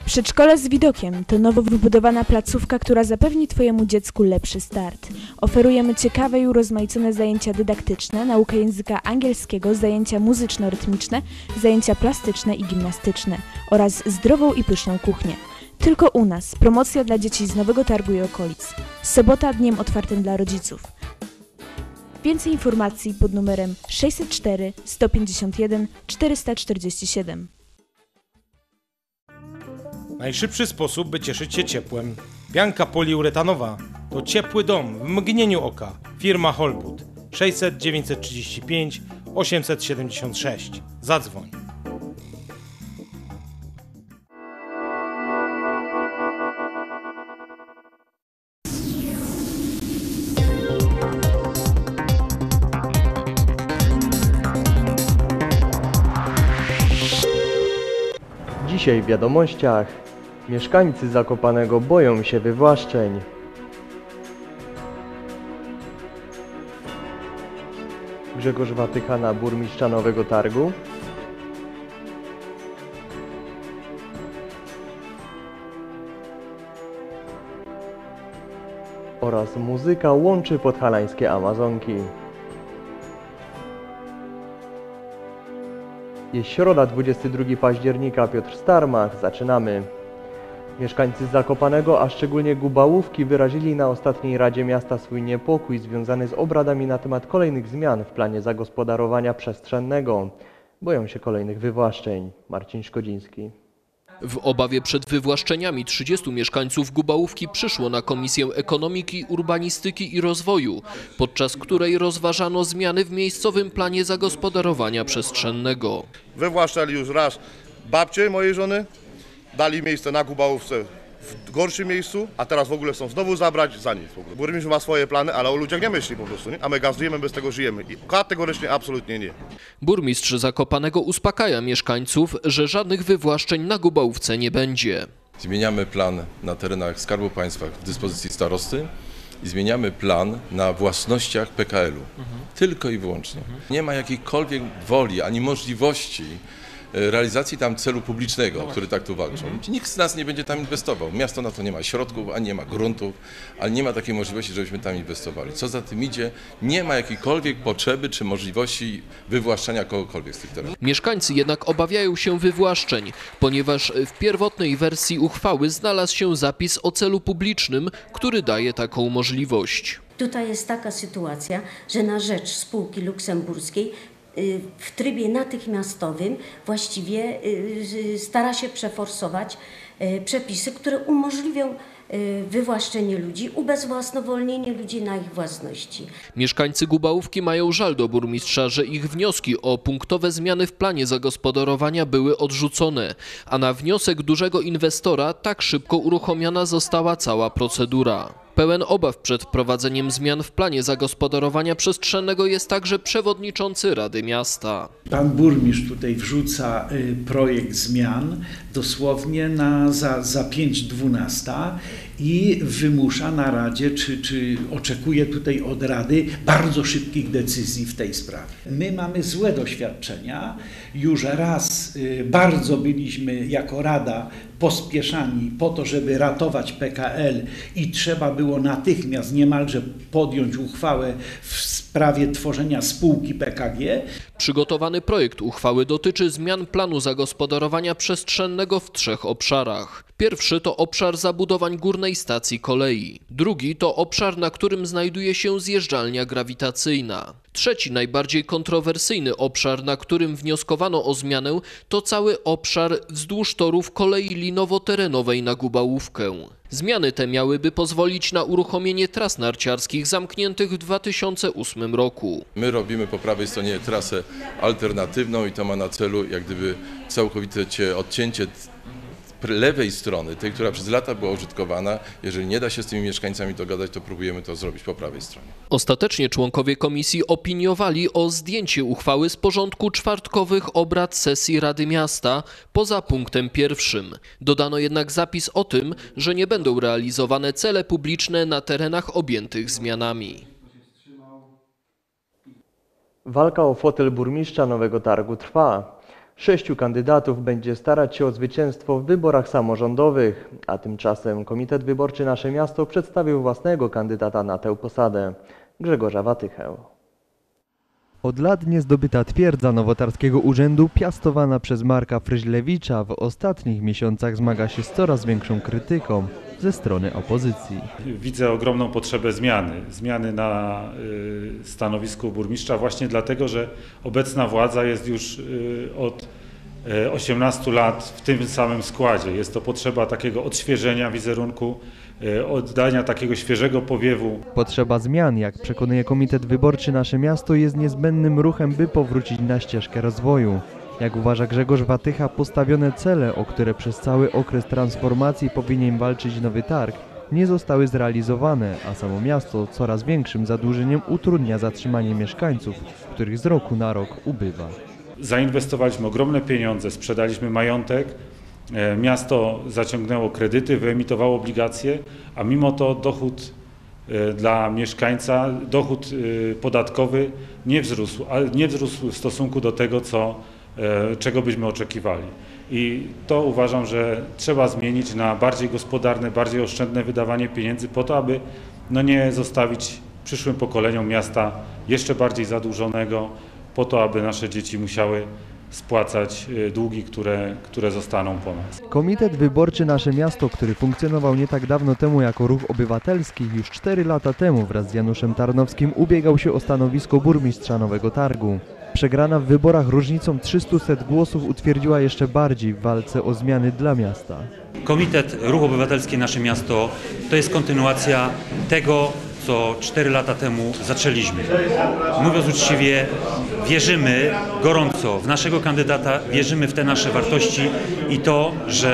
Przedszkole z widokiem to nowo wybudowana placówka, która zapewni Twojemu dziecku lepszy start. Oferujemy ciekawe i urozmaicone zajęcia dydaktyczne, naukę języka angielskiego, zajęcia muzyczno-rytmiczne, zajęcia plastyczne i gimnastyczne oraz zdrową i pyszną kuchnię. Tylko u nas. Promocja dla dzieci z Nowego Targu i okolic. Sobota dniem otwartym dla rodziców. Więcej informacji pod numerem 604 151 447. Najszybszy sposób, by cieszyć się ciepłem. Pianka poliuretanowa to ciepły dom w mgnieniu oka. Firma Holbud 600 935 876. Zadzwoń. Dzisiaj w wiadomościach. Mieszkańcy Zakopanego boją się wywłaszczeń. Grzegorz Watychana, burmistrza Nowego Targu. Oraz muzyka łączy podhalańskie Amazonki. Jest środa, 22 października, Piotr Starmach. Zaczynamy. Mieszkańcy Zakopanego, a szczególnie Gubałówki, wyrazili na ostatniej Radzie Miasta swój niepokój związany z obradami na temat kolejnych zmian w planie zagospodarowania przestrzennego. Boją się kolejnych wywłaszczeń. Marcin Szkodziński. W obawie przed wywłaszczeniami 30 mieszkańców Gubałówki przyszło na Komisję Ekonomiki, Urbanistyki i Rozwoju, podczas której rozważano zmiany w miejscowym planie zagospodarowania przestrzennego. Wywłaszczali już raz babcię mojej żony, dali miejsce na Gubałówce w gorszym miejscu, a teraz w ogóle chcą znowu zabrać za nic. Burmistrz ma swoje plany, ale o ludziach nie myśli po prostu, nie? A my gazujemy, bez tego żyjemy i kategorycznie absolutnie nie. Burmistrz Zakopanego uspokaja mieszkańców, że żadnych wywłaszczeń na Gubałówce nie będzie. Zmieniamy plan na terenach Skarbu Państwa w dyspozycji starosty i zmieniamy plan na własnościach PKL-u. Tylko i wyłącznie. Nie ma jakiejkolwiek woli ani możliwości realizacji tam celu publicznego, o który tak tu walczą. Nikt z nas nie będzie tam inwestował. Miasto na to nie ma środków, ani nie ma gruntów, ale nie ma takiej możliwości, żebyśmy tam inwestowali. Co za tym idzie, nie ma jakiejkolwiek potrzeby czy możliwości wywłaszczania kogokolwiek z tych terenów. Mieszkańcy jednak obawiają się wywłaszczeń, ponieważ w pierwotnej wersji uchwały znalazł się zapis o celu publicznym, który daje taką możliwość. Tutaj jest taka sytuacja, że na rzecz spółki luksemburskiej w trybie natychmiastowym właściwie stara się przeforsować przepisy, które umożliwią wywłaszczenie ludzi, ubezwłasnowolnienie ludzi na ich własności. Mieszkańcy Gubałówki mają żal do burmistrza, że ich wnioski o punktowe zmiany w planie zagospodarowania były odrzucone, a na wniosek dużego inwestora tak szybko uruchomiona została cała procedura. Pełen obaw przed wprowadzeniem zmian w planie zagospodarowania przestrzennego jest także przewodniczący Rady Miasta. Pan burmistrz tutaj wrzuca projekt zmian dosłownie za 5:12 i wymusza na Radzie, czy oczekuje tutaj od Rady bardzo szybkich decyzji w tej sprawie. My mamy złe doświadczenia. Już raz bardzo byliśmy jako Rada pospieszani po to, żeby ratować PKL i trzeba było natychmiast niemalże podjąć uchwałę w sprawie tworzenia spółki PKG. Przygotowany projekt uchwały dotyczy zmian planu zagospodarowania przestrzennego w 3 obszarach. Pierwszy to obszar zabudowań górnej stacji kolei. Drugi to obszar, na którym znajduje się zjeżdżalnia grawitacyjna. Trzeci, najbardziej kontrowersyjny obszar, na którym wnioskowano o zmianę, to cały obszar wzdłuż torów kolei linowo-terenowej na Gubałówkę. Zmiany te miałyby pozwolić na uruchomienie tras narciarskich zamkniętych w 2008 roku. My robimy po prawej stronie trasę alternatywną i to ma na celu jak gdyby całkowite odcięcie lewej strony, tej, która przez lata była użytkowana. Jeżeli nie da się z tymi mieszkańcami dogadać, to próbujemy to zrobić po prawej stronie. Ostatecznie członkowie komisji opiniowali o zdjęciu uchwały z porządku czwartkowych obrad sesji Rady Miasta poza punktem 1. Dodano jednak zapis o tym, że nie będą realizowane cele publiczne na terenach objętych zmianami. Walka o fotel burmistrza Nowego Targu trwa. 6 kandydatów będzie starać się o zwycięstwo w wyborach samorządowych, a tymczasem Komitet Wyborczy Nasze Miasto przedstawił własnego kandydata na tę posadę, Grzegorza Watychę. Od lat niezdobyta twierdza nowotarskiego urzędu, piastowana przez Marka Fryźlewicza, w ostatnich miesiącach zmaga się z coraz większą krytyką ze strony opozycji. Widzę ogromną potrzebę zmiany na stanowisku burmistrza właśnie dlatego, że obecna władza jest już od 18 lat w tym samym składzie. Jest to potrzeba takiego odświeżenia wizerunku, oddania takiego świeżego powiewu. Potrzeba zmian, jak przekonuje Komitet Wyborczy Nasze Miasto, jest niezbędnym ruchem, by powrócić na ścieżkę rozwoju. Jak uważa Grzegorz Watycha, postawione cele, o które przez cały okres transformacji powinien walczyć Nowy Targ, nie zostały zrealizowane, a samo miasto coraz większym zadłużeniem utrudnia zatrzymanie mieszkańców, których z roku na rok ubywa. Zainwestowaliśmy ogromne pieniądze, sprzedaliśmy majątek, miasto zaciągnęło kredyty, wyemitowało obligacje, a mimo to dochód dla mieszkańca, dochód podatkowy nie wzrósł w stosunku do tego, czego byśmy oczekiwali. I to uważam, że trzeba zmienić na bardziej gospodarne, bardziej oszczędne wydawanie pieniędzy po to, aby nie zostawić przyszłym pokoleniom miasta jeszcze bardziej zadłużonego, po to, aby nasze dzieci musiały spłacać długi, które zostaną po nas. Komitet Wyborczy Nasze Miasto, który funkcjonował nie tak dawno temu jako ruch obywatelski, już 4 lata temu wraz z Januszem Tarnowskim ubiegał się o stanowisko burmistrza Nowego Targu. Przegrana w wyborach różnicą 300 głosów utwierdziła jeszcze bardziej w walce o zmiany dla miasta. Komitet Ruch Obywatelski Nasze Miasto to jest kontynuacja tego, co 4 lata temu zaczęliśmy. Mówiąc uczciwie, wierzymy gorąco w naszego kandydata, wierzymy w te nasze wartości i to, że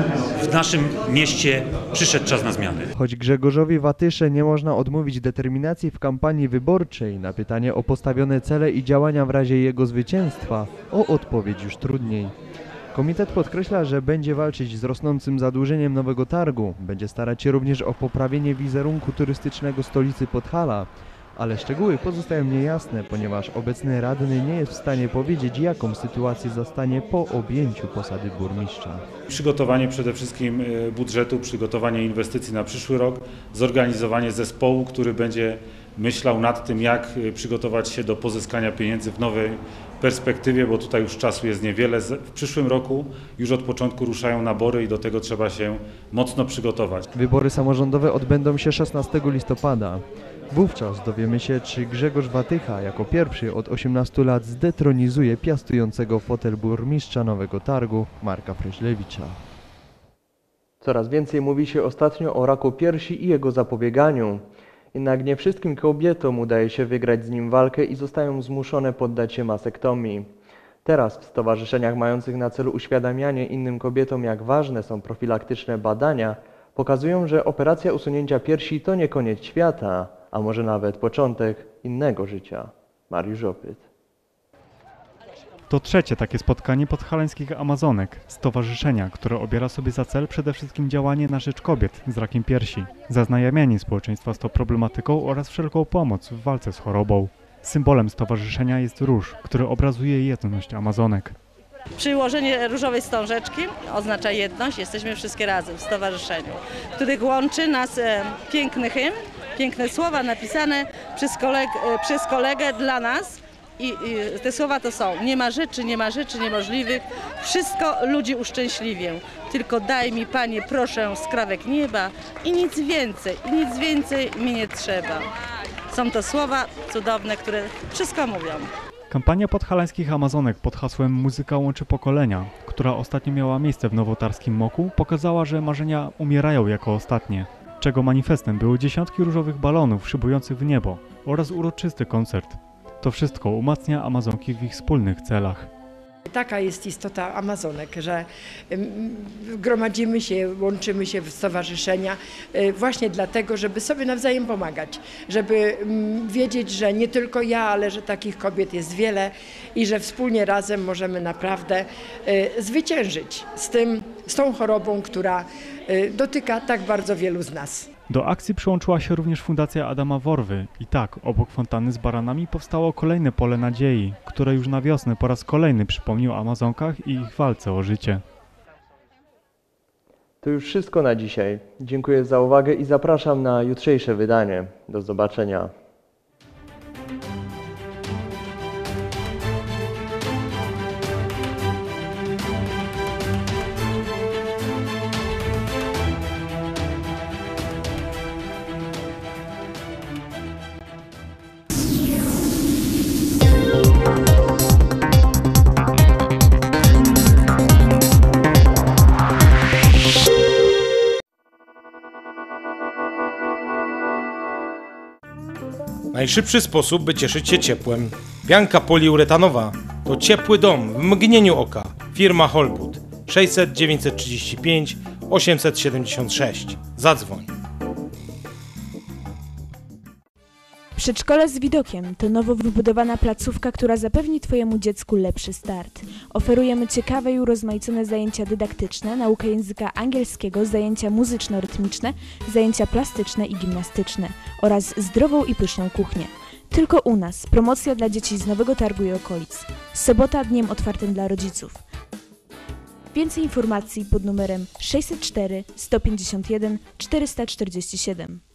w naszym mieście przyszedł czas na zmiany. Choć Grzegorzowi Watysze nie można odmówić determinacji w kampanii wyborczej, na pytanie o postawione cele i działania w razie jego zwycięstwa, o odpowiedź już trudniej. Komitet podkreśla, że będzie walczyć z rosnącym zadłużeniem Nowego Targu, będzie starać się również o poprawienie wizerunku turystycznego stolicy Podhala, ale szczegóły pozostają niejasne, ponieważ obecny radny nie jest w stanie powiedzieć, jaką sytuację zastanie po objęciu posady burmistrza. Przygotowanie przede wszystkim budżetu, przygotowanie inwestycji na przyszły rok, zorganizowanie zespołu, który będzie myślał nad tym, jak przygotować się do pozyskania pieniędzy w nowej perspektywie, bo tutaj już czasu jest niewiele. W przyszłym roku już od początku ruszają nabory i do tego trzeba się mocno przygotować. Wybory samorządowe odbędą się 16 listopada. Wówczas dowiemy się, czy Grzegorz Watycha jako pierwszy od 18 lat zdetronizuje piastującego fotel burmistrza Nowego Targu Marka Fryźlewicza. Coraz więcej mówi się ostatnio o raku piersi i jego zapobieganiu. Jednak nie wszystkim kobietom udaje się wygrać z nim walkę i zostają zmuszone poddać się masektomii. Teraz w stowarzyszeniach mających na celu uświadamianie innym kobietom, jak ważne są profilaktyczne badania, pokazują, że operacja usunięcia piersi to nie koniec świata, a może nawet początek innego życia. Mariusz Opyt. To trzecie takie spotkanie podhalańskich Amazonek, stowarzyszenia, które obiera sobie za cel przede wszystkim działanie na rzecz kobiet z rakiem piersi, zaznajamianie społeczeństwa z tą problematyką oraz wszelką pomoc w walce z chorobą. Symbolem stowarzyszenia jest róż, który obrazuje jedność Amazonek. Przyłożenie różowej wstążeczki oznacza jedność, jesteśmy wszystkie razem w stowarzyszeniu, których łączy nas piękny hymn, piękne słowa napisane przez kolegę dla nas. I te słowa to są: nie ma rzeczy niemożliwych, wszystko ludzi uszczęśliwię. Tylko daj mi, Panie, proszę, skrawek nieba i nic więcej mi nie trzeba. Są to słowa cudowne, które wszystko mówią. Kampania podhalańskich Amazonek pod hasłem Muzyka łączy pokolenia, która ostatnio miała miejsce w nowotarskim Moku, pokazała, że marzenia umierają jako ostatnie, czego manifestem były dziesiątki różowych balonów szybujących w niebo oraz uroczysty koncert. To wszystko umacnia Amazonki w ich wspólnych celach. Taka jest istota Amazonek, że gromadzimy się, łączymy się w stowarzyszenia właśnie dlatego, żeby sobie nawzajem pomagać, żeby wiedzieć, że nie tylko ja, ale że takich kobiet jest wiele i że wspólnie razem możemy naprawdę zwyciężyć z tą chorobą, która dotyka tak bardzo wielu z nas. Do akcji przyłączyła się również Fundacja Adama Worwy i tak, obok fontanny z baranami powstało kolejne pole nadziei, które już na wiosnę po raz kolejny przypomni o Amazonkach i ich walce o życie. To już wszystko na dzisiaj. Dziękuję za uwagę i zapraszam na jutrzejsze wydanie. Do zobaczenia. Najszybszy sposób, by cieszyć się ciepłem. Pianka poliuretanowa to ciepły dom w mgnieniu oka. Firma Holbud 600 935 876. Zadzwoń. Przedszkole z widokiem to nowo wybudowana placówka, która zapewni Twojemu dziecku lepszy start. Oferujemy ciekawe i urozmaicone zajęcia dydaktyczne, naukę języka angielskiego, zajęcia muzyczno-rytmiczne, zajęcia plastyczne i gimnastyczne oraz zdrową i pyszną kuchnię. Tylko u nas. Promocja dla dzieci z Nowego Targu i okolic. Sobota dniem otwartym dla rodziców. Więcej informacji pod numerem 604 151 447.